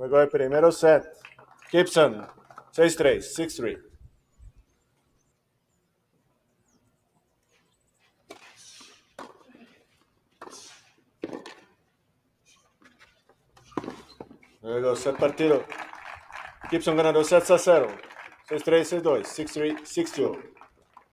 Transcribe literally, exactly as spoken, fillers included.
Luego el primero set. Gibson, seis tres, seis tres. Luego set partido. Gibson gana dos sets a cero. seis tres, seis dos, seis tres, seis dos.